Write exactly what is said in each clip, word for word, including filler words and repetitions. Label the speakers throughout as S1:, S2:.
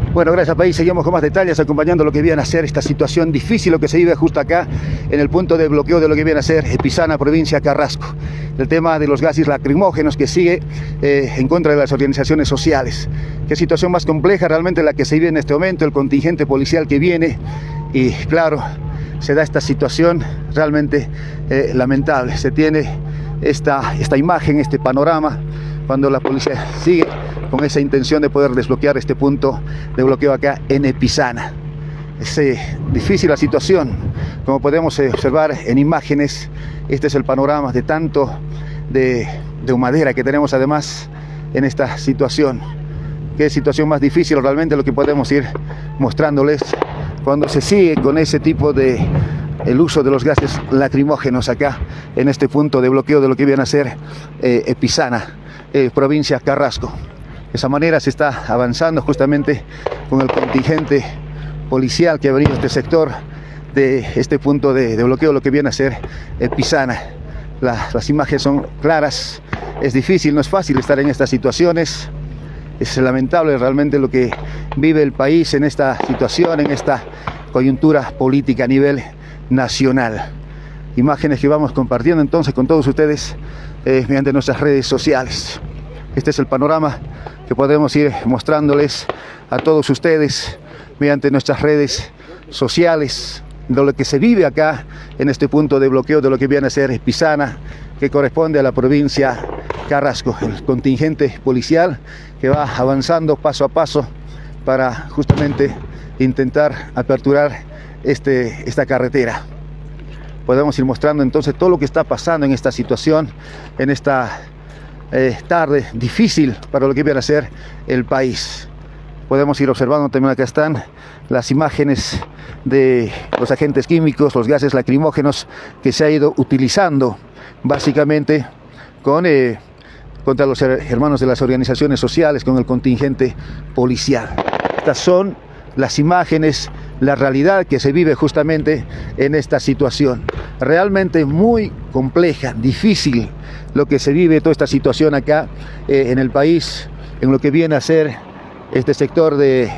S1: Bueno, gracias país, seguimos con más detalles acompañando lo que viene a ser esta situación difícil, lo que se vive justo acá en el punto de bloqueo de lo que viene a ser Epizana, provincia Carrasco. El tema de los gases lacrimógenos que sigue eh, en contra de las organizaciones sociales. Qué situación más compleja realmente la que se vive en este momento, el contingente policial que viene y claro, se da esta situación realmente eh, lamentable. Se tiene esta, esta imagen, este panorama cuando la policía sigue con esa intención de poder desbloquear este punto de bloqueo acá en Epizana. Es eh, difícil la situación, como podemos eh, observar en imágenes. Este es el panorama de tanto de, de humadera que tenemos además en esta situación. Qué situación más difícil realmente lo que podemos ir mostrándoles cuando se sigue con ese tipo de el uso de los gases lacrimógenos acá en este punto de bloqueo de lo que viene a ser eh, Epizana, eh, provincia Carrasco. De esa manera se está avanzando justamente con el contingente policial que ha venido a este sector de este punto de, de bloqueo, lo que viene a ser Epizana. La, las imágenes son claras, es difícil, no es fácil estar en estas situaciones, es lamentable realmente lo que vive el país en esta situación, en esta coyuntura política a nivel nacional. Imágenes que vamos compartiendo entonces con todos ustedes eh, mediante nuestras redes sociales. Este es el panorama que podemos ir mostrándoles a todos ustedes mediante nuestras redes sociales de lo que se vive acá en este punto de bloqueo de lo que viene a ser Epizana, que corresponde a la provincia Carrasco. El contingente policial que va avanzando paso a paso para justamente intentar aperturar este, esta carretera. Podemos ir mostrando entonces todo lo que está pasando en esta situación, en esta Eh, tarde difícil para lo que viene a ser el país. Podemos ir observando también, acá están las imágenes de los agentes químicos, los gases lacrimógenos que se ha ido utilizando básicamente con, eh, contra los hermanos de las organizaciones sociales, con el contingente policial. Estas son las imágenes, la realidad que se vive justamente en esta situación. Realmente muy compleja, difícil lo que se vive, toda esta situación acá eh, en el país, en lo que viene a ser este sector de,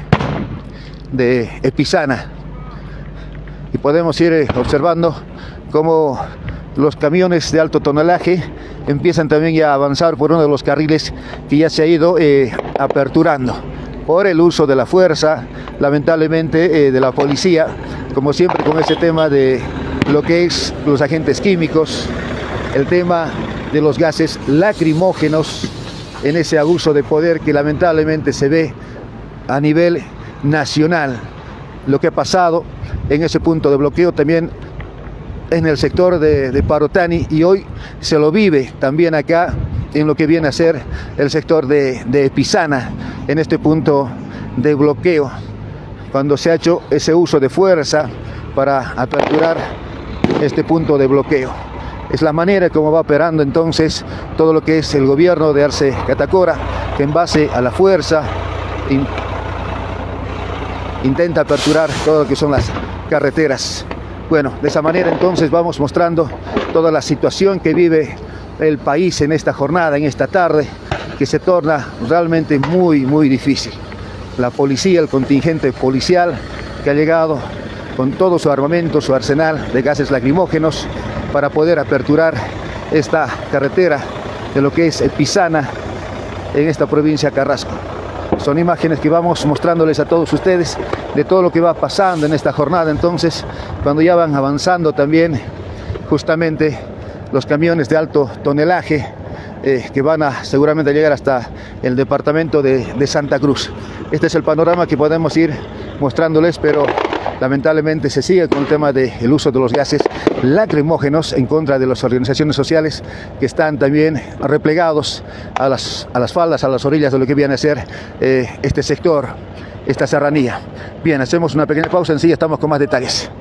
S1: de Epizana. Y podemos ir eh, observando cómo los camiones de alto tonelaje empiezan también ya a avanzar por uno de los carriles que ya se ha ido eh, aperturando por el uso de la fuerza, lamentablemente eh, de la policía, como siempre con ese tema de lo que es los agentes químicos, el tema de los gases lacrimógenos, en ese abuso de poder que lamentablemente se ve a nivel nacional. Lo que ha pasado en ese punto de bloqueo también en el sector de, de Parotani, y hoy se lo vive también acá en lo que viene a ser el sector de, de Epizana, en este punto de bloqueo, cuando se ha hecho ese uso de fuerza para aperturar este punto de bloqueo. Es la manera como va operando entonces todo lo que es el gobierno de Arce Catacora, que en base a la fuerza in, intenta aperturar todo lo que son las carreteras. Bueno, de esa manera entonces vamos mostrando toda la situación que vive el país en esta jornada, en esta tarde, que se torna realmente muy, muy difícil. La policía, el contingente policial que ha llegado con todo su armamento, su arsenal de gases lacrimógenos para poder aperturar esta carretera de lo que es Epizana en esta provincia Carrasco. Son imágenes que vamos mostrándoles a todos ustedes de todo lo que va pasando en esta jornada entonces, cuando ya van avanzando también justamente los camiones de alto tonelaje eh, que van a seguramente llegar hasta el departamento de, de Santa Cruz. Este es el panorama que podemos ir mostrándoles, pero lamentablemente se sigue con el tema del uso de los gases lacrimógenos en contra de las organizaciones sociales que están también replegados a las, a las faldas, a las orillas de lo que viene a ser eh, este sector, esta serranía. Bien, hacemos una pequeña pausa, en sí estamos con más detalles.